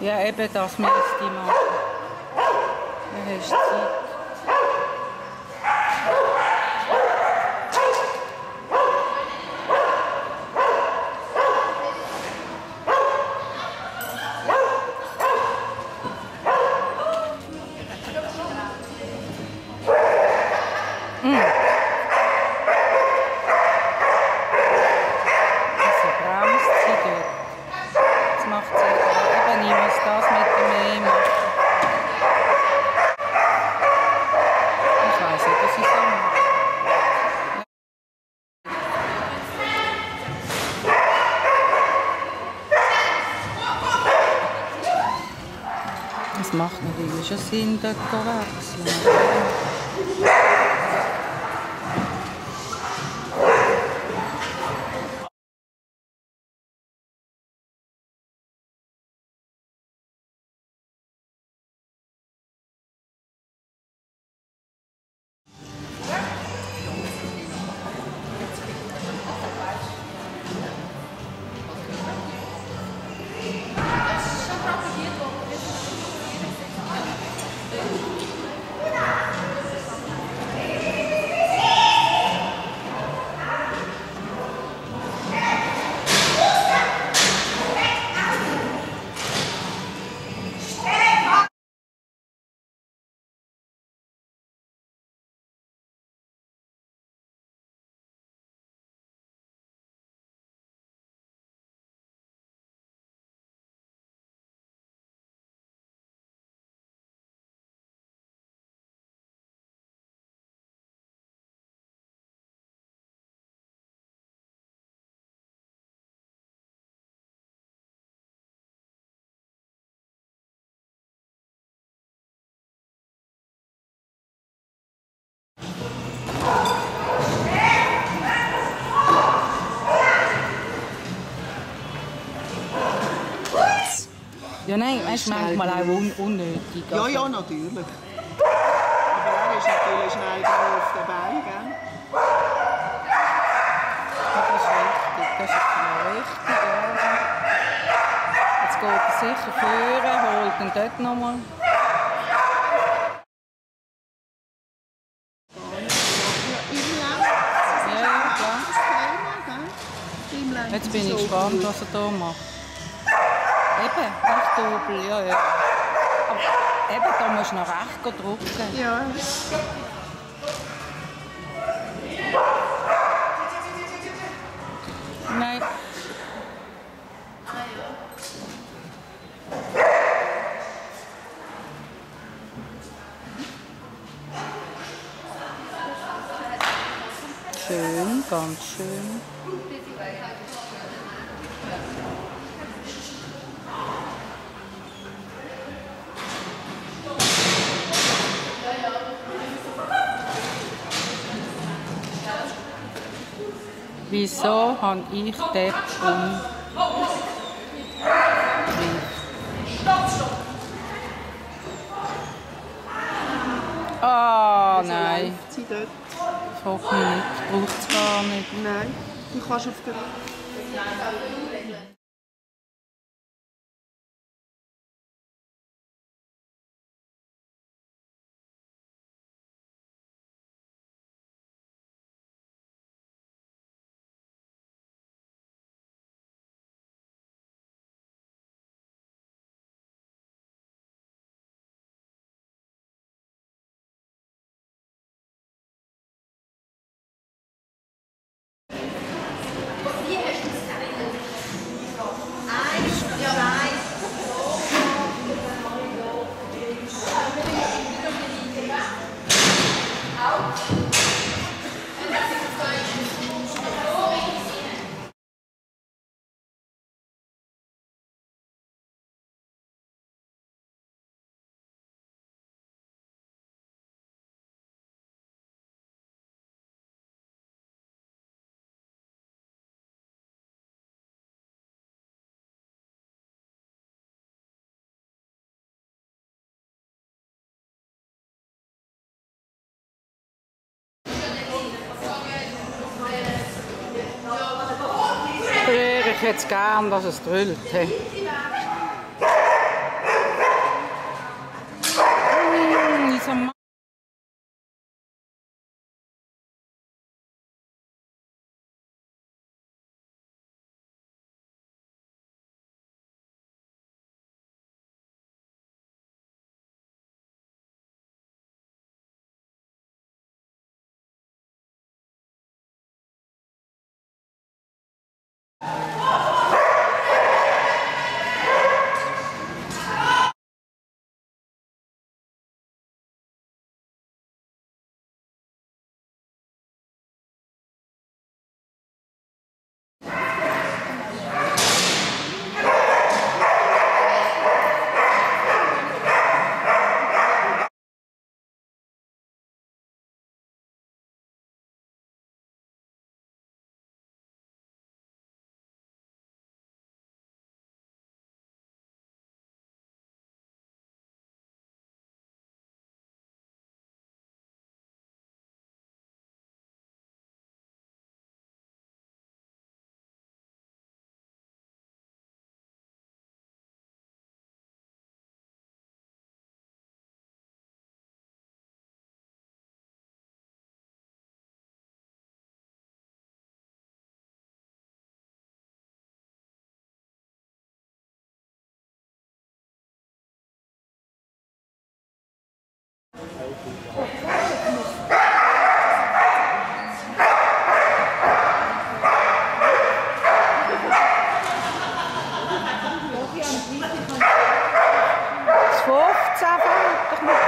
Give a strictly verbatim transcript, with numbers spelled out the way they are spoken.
Ja, eben das müsste ich machen. Dann hast du Zeit. Es macht natürlich schon Sinn, dort zu wechseln. Ja, nein, es ist manchmal auch un unnötig. Ja, ja, natürlich. Aber er ist natürlich schnell auf den Beinen, gell? Ja, das ist richtig, das ist genau richtig. Ja. Jetzt geht er sicher führen, holt ihn dort nochmal. Ja, ja, klar. Jetzt bin ich gespannt, was er hier macht. Eben, recht Double, ja, ja. Aber eben, da musst du noch recht drücken. Ja. Nein. Schön, ganz schön. Wieso habe ich den um? Ah, nein. Ich hoffe nicht. Braucht es gar nicht. Nein, du kannst auf der... Ich hätte es gern, dass es drüllt. Hey. Das fünfzehn, doch mal